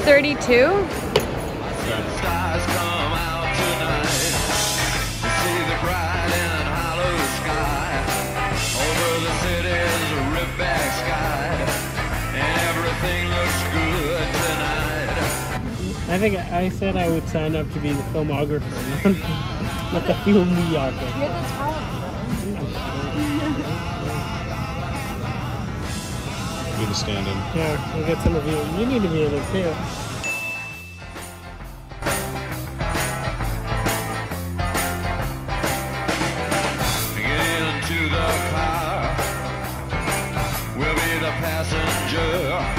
32? Stars come out tonight. See the bright and hollow sky over the city's ripped-back sky, and everything looks good tonight. I think I said I would sign up to be the filmographer, not the filmographer. You're the talent. Do the stand-in. Yeah, we'll get some of you. You need to be in it too. Passenger,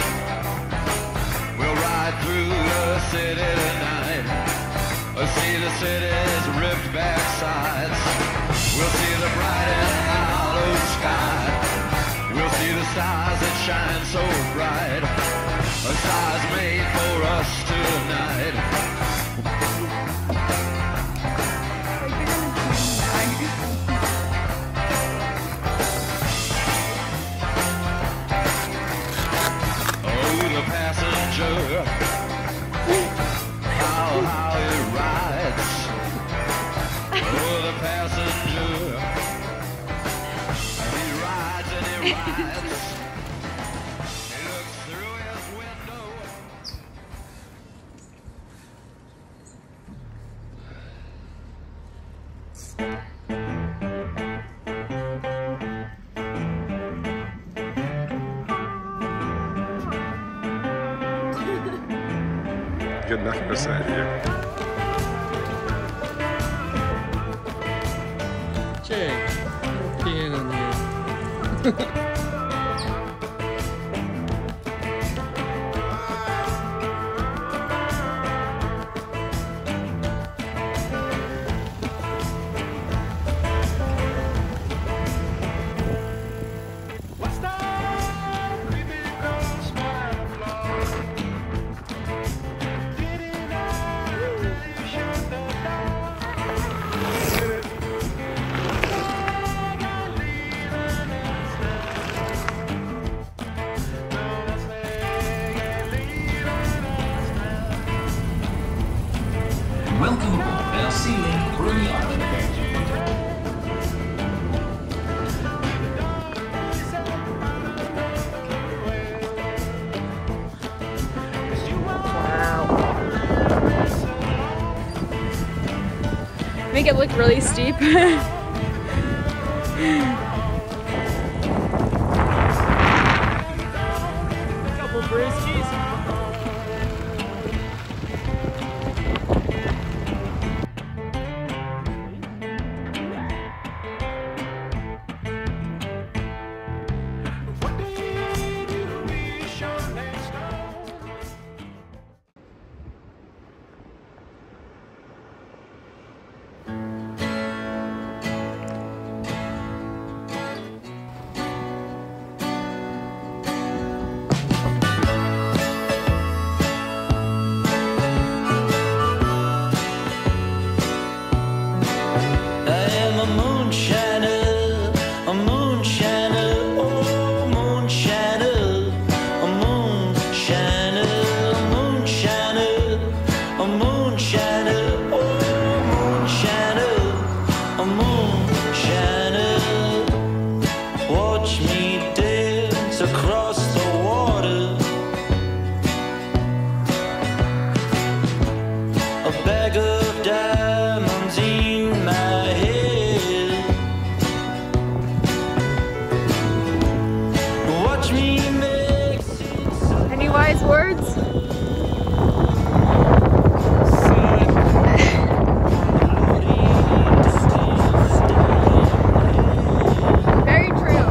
we'll ride through the city tonight. See the city's ripped back sides. We'll see the bright and hollow sky. We'll see the stars that shine so bright. Stars made for us tonight. How it rides. Oh, the passenger. He rides and he rides. He looks through his window. Good nothing to say here. Jake, peeing on here. Welcome aboard our Sea-Link Bruny Island boat. Make it look really steep. Couple briskies. Any wise words? Very true.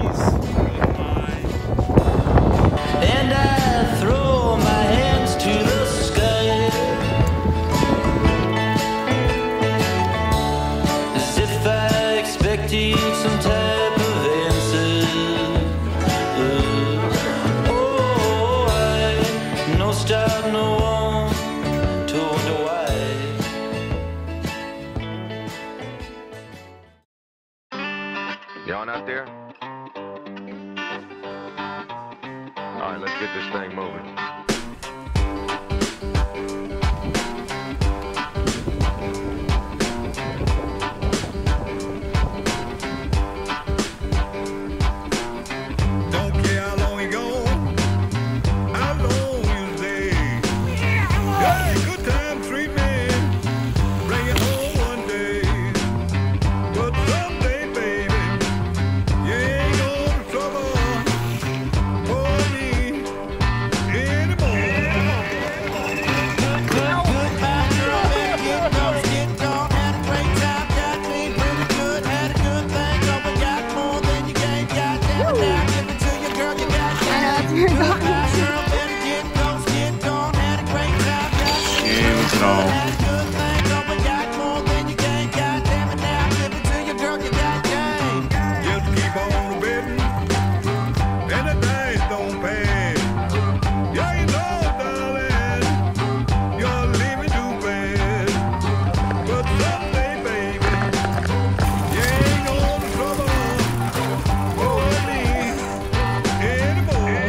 And I throw my hands to the sky as if I expected some type of answer. No stop, no one to wonder why. You on out there? All right, let's get this thing moving. at all. Just keep on betting, and the days don't pass. Yeah, you know, darling, you're leaving too fast. But someday, baby, you ain't gonna trouble for me anymore.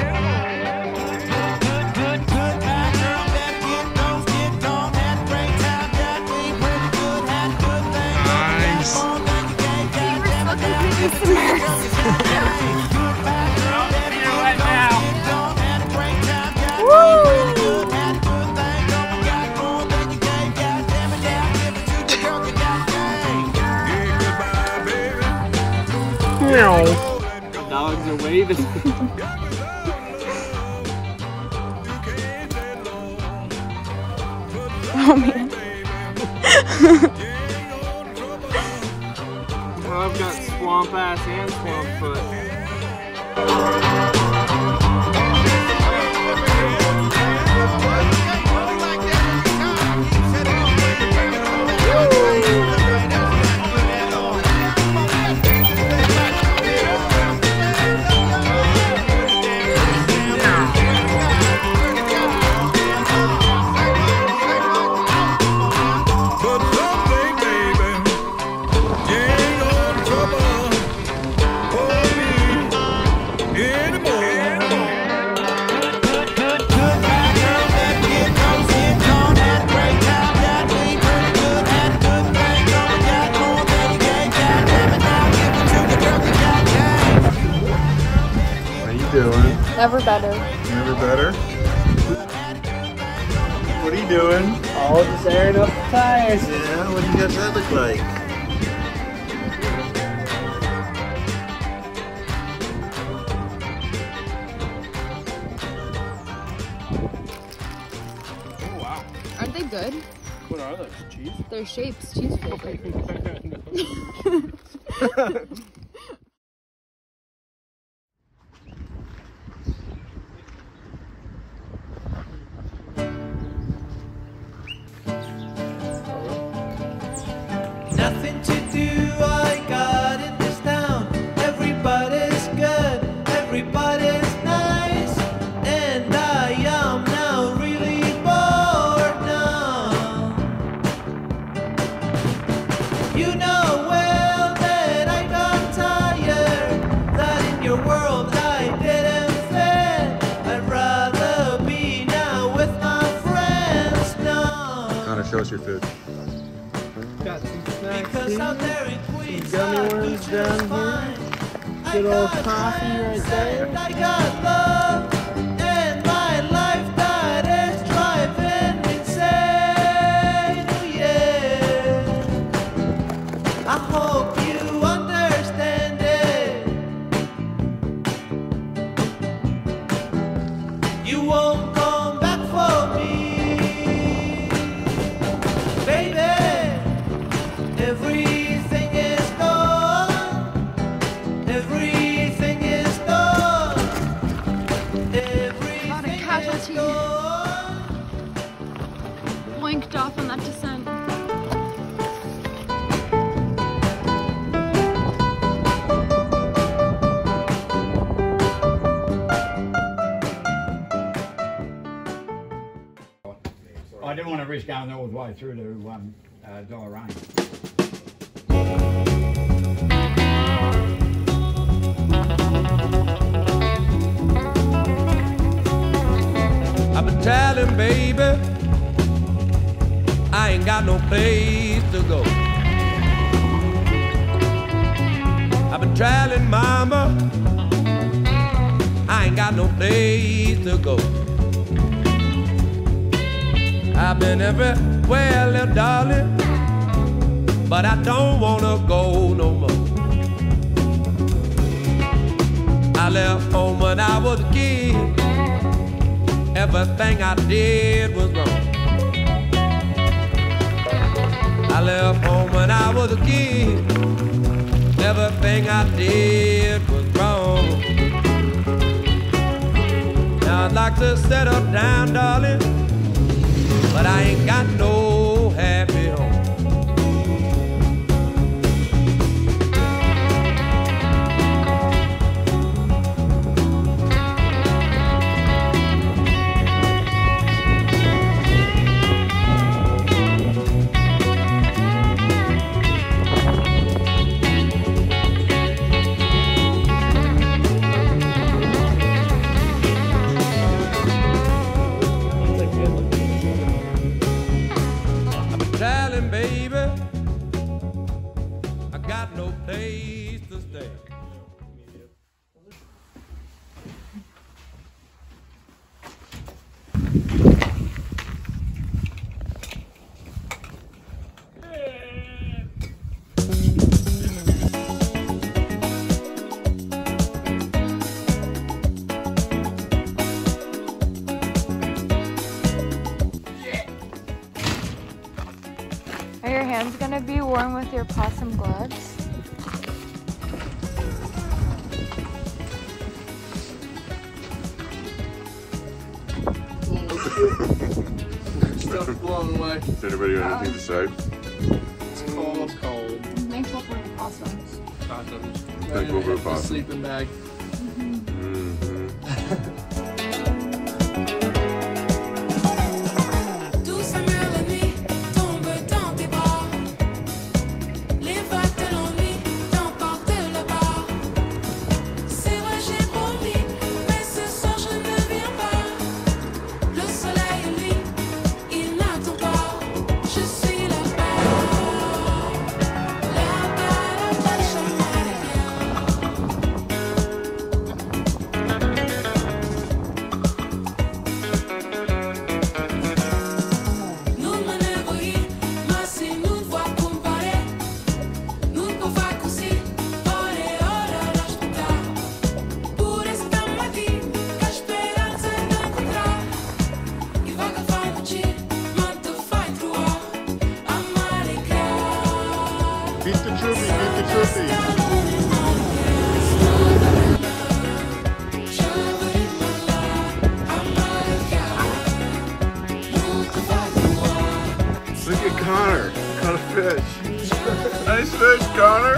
Good bad girl, better get those, get gone, had a great time, got me pretty good, had a good thing. Nice. The dogs are waving. Oh man. Well, I've got swamp ass and swamp foot. Doing? Never better. Never better? What are you doing? Oh, just airing up the tires. Yeah, what do you guys that look like? Oh, wow. Aren't they good? What are those? Cheese? They're shapes, cheese flavored. Nothing to do, I got in this town. Everybody's good, everybody's nice. And I am now really bored now. You know well that I got tired, that in your world I didn't fit. I'd rather be now with my friends now. Connor, show us your food. Got some snacks Because here. out there in Queens, Some gummy worms down here. Good old coffee right there. I got love, and my life that is driving me insane. Oh yeah, I hope you understand it. You won't come back for me, baby. Everything is gone. Everything is gone. Everything Not a casualty. is gone. Winked off on that descent. I didn't want to risk going all the way through to Doreen. I've been telling baby, I ain't got no place to go. I've been telling mama, I ain't got no place to go. I've been everywhere, little darling, but I don't wanna go no more. I left home when I was a kid. Everything I did was wrong. I left home when I was a kid. Everything I did was wrong. Now I'd like to settle down, darling, but I ain't got no your hands gonna be warm with your possum gloves? Stuff blown away. Does anybody have anything to say? It's cold. It's cold. Thankful for the possums. Possums. Thankful for the possum. Sleeping bag. Beat the troopy, beat the troopy. Look at Connor. Caught a fish. Nice fish, Connor.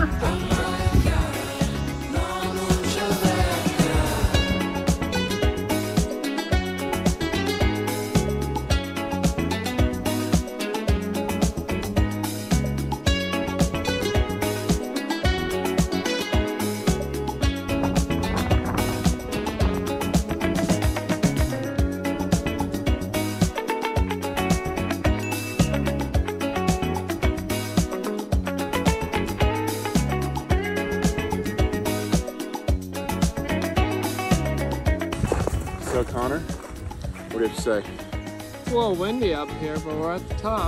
So Connor, what do you have to say? It's a little windy up here, but we're at the top.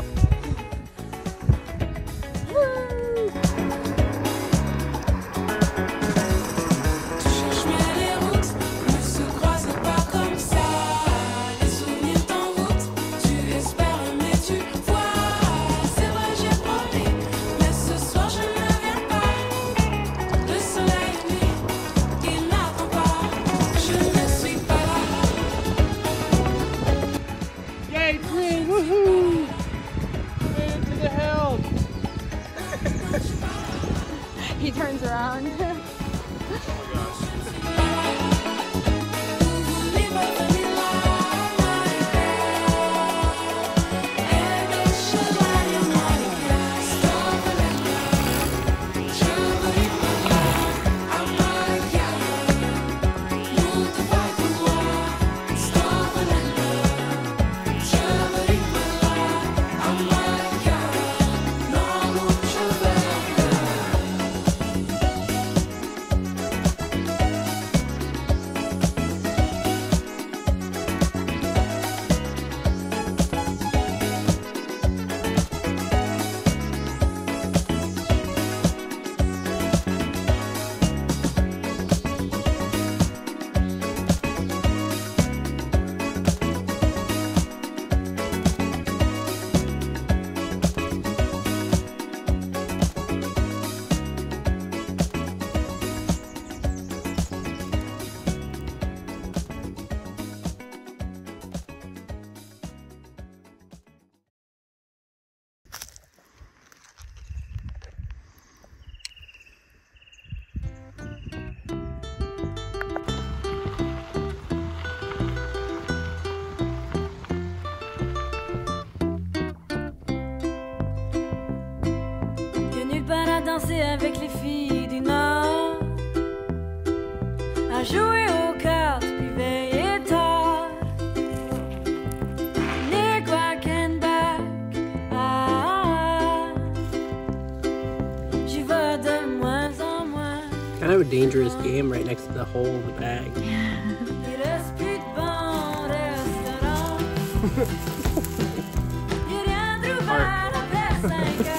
Yay, green, woohoo! Made it to the hill! He turns around. Danser avec les filles du Nord, à jouer aux cartes puis veiller tard. Nick walking back, j'y vais de moins en moins. Kind of a dangerous game right next to the hole in the bag. Il reste plus de bons restaurants. Il rien d'ouvert après 5 heures.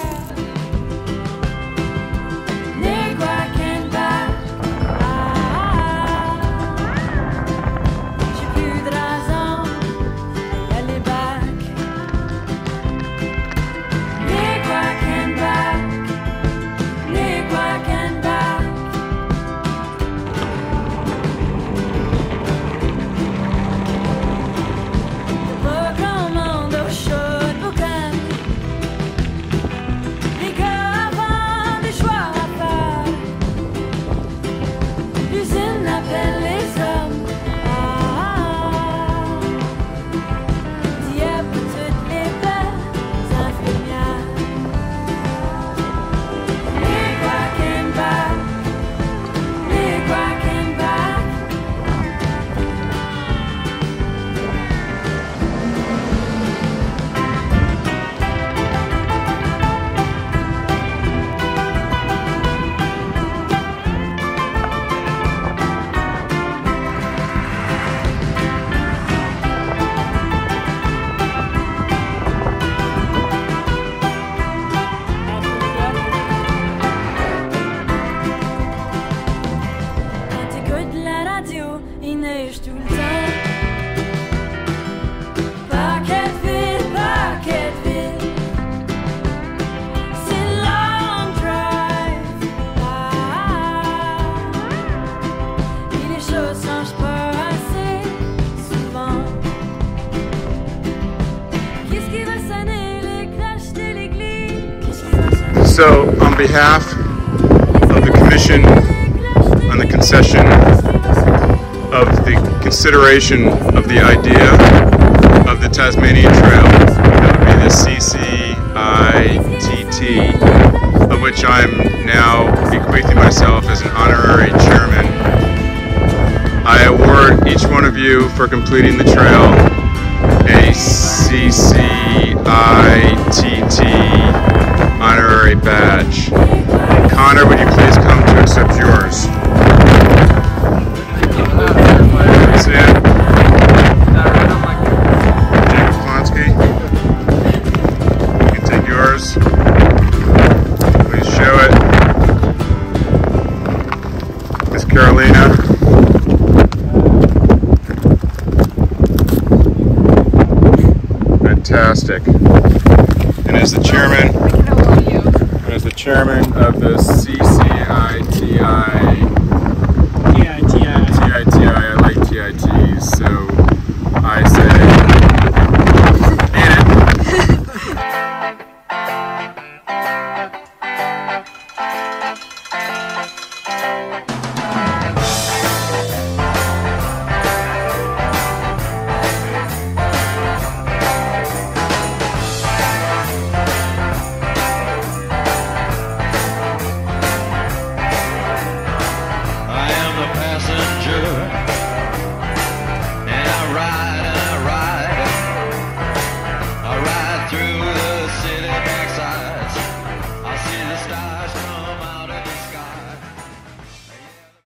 Back. So, on behalf of the Commission on the concession of the consideration of the idea of the Tasmanian Trail, that would be the CCITT, of which I'm now bequeathing myself as an honorary chairman, I award each one of you for completing the trail a CCITT honorary badge. Connor, would you please come to accept yours? See it? Jacob Klonsky, you can take yours. Please show it. Miss Carolina. Fantastic. And as the chairman, of the CCITI, I like TITs, so I say